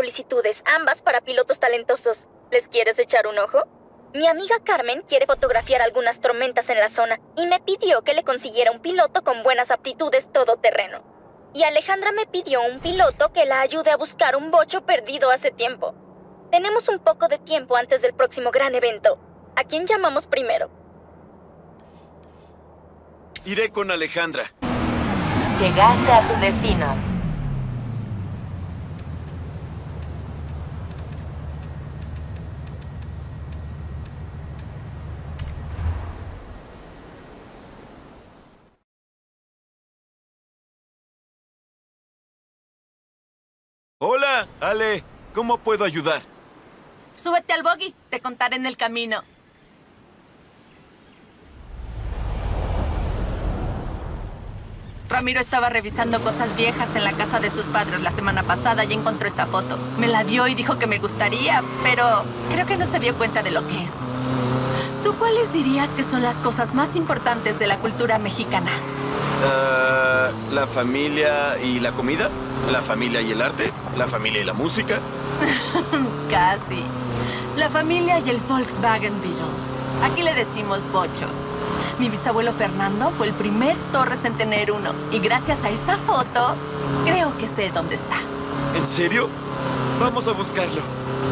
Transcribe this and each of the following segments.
solicitudes, ambas para pilotos talentosos. ¿Les quieres echar un ojo? Mi amiga Carmen quiere fotografiar algunas tormentas en la zona y me pidió que le consiguiera un piloto con buenas aptitudes todoterreno. Y Alejandra me pidió un piloto que la ayude a buscar un bocho perdido hace tiempo. Tenemos un poco de tiempo antes del próximo gran evento. ¿A quién llamamos primero? Iré con Alejandra. Llegaste a tu destino. Hola, Ale. ¿Cómo puedo ayudar? Súbete al buggy, te contaré en el camino. Ramiro estaba revisando cosas viejas en la casa de sus padres la semana pasada y encontró esta foto. Me la dio y dijo que me gustaría, pero creo que no se dio cuenta de lo que es. ¿Tú cuáles dirías que son las cosas más importantes de la cultura mexicana? ¿La familia y la comida? ¿La familia y el arte? ¿La familia y la música? Casi. La familia y el Volkswagen Beetle. Aquí le decimos bocho. Mi bisabuelo Fernando fue el primer Torres en tener uno. Y gracias a esta foto, creo que sé dónde está. ¿En serio? Vamos a buscarlo.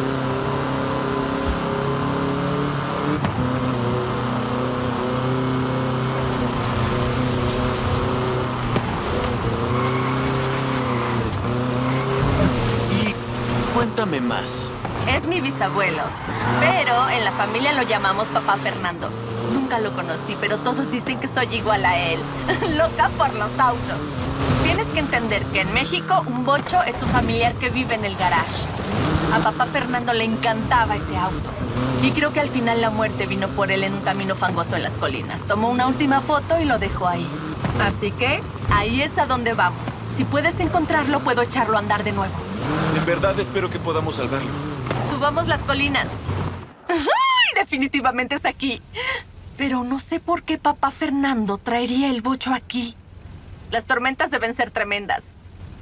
Y cuéntame más. Es mi bisabuelo, pero en la familia lo llamamos Papá Fernando. Nunca lo conocí, pero todos dicen que soy igual a él. Loca por los autos. Tienes que entender que en México un bocho es un familiar que vive en el garage. A Papá Fernando le encantaba ese auto. Y creo que al final la muerte vino por él en un camino fangoso en las colinas. Tomó una última foto y lo dejó ahí. Así que ahí es a donde vamos. Si puedes encontrarlo, puedo echarlo a andar de nuevo. En verdad espero que podamos salvarlo. Subamos las colinas. ¡Ay! Definitivamente es aquí. Pero no sé por qué Papá Fernando traería el bocho aquí. Las tormentas deben ser tremendas.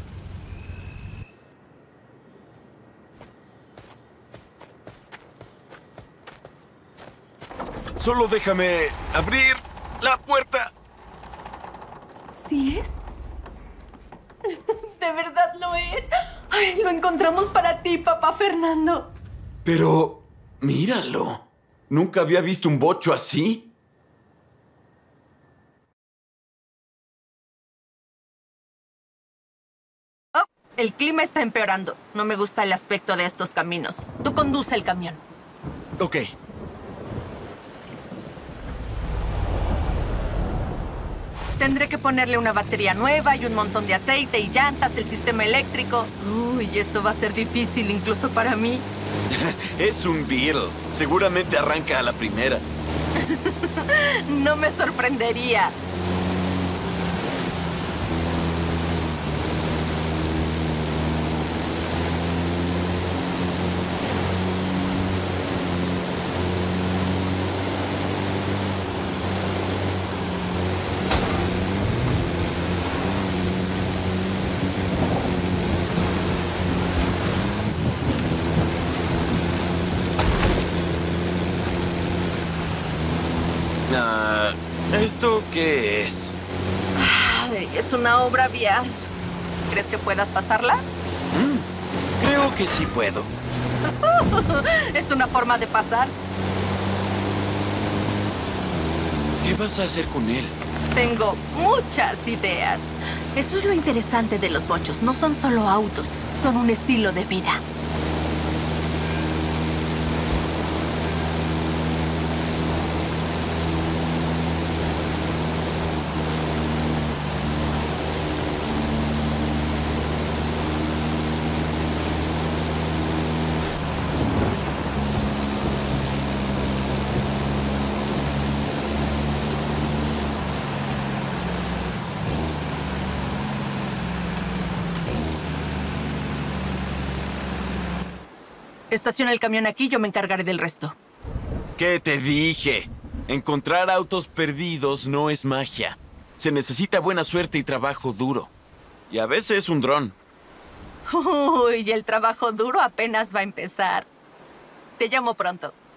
Solo déjame abrir la puerta. ¿Sí es? De verdad lo es. Ay, lo encontramos para ti, Papá Fernando. Pero míralo. Nunca había visto un bocho así. Oh, el clima está empeorando. No me gusta el aspecto de estos caminos. Tú conduce el camión. Ok. Tendré que ponerle una batería nueva y un montón de aceite y llantas, el sistema eléctrico. Uy, esto va a ser difícil incluso para mí. Es un Beetle. Seguramente arranca a la primera. No me sorprendería. ¿Esto qué es? Ay, es una obra vial. ¿Crees que puedas pasarla? Creo que sí puedo. Es una forma de pasar. ¿Qué vas a hacer con él? Tengo muchas ideas. Eso es lo interesante de los bochos. No son solo autos, son un estilo de vida. Estaciona el camión aquí, yo me encargaré del resto. ¿Qué te dije? Encontrar autos perdidos no es magia. Se necesita buena suerte y trabajo duro. Y a veces un dron. Uy, el trabajo duro apenas va a empezar. Te llamo pronto.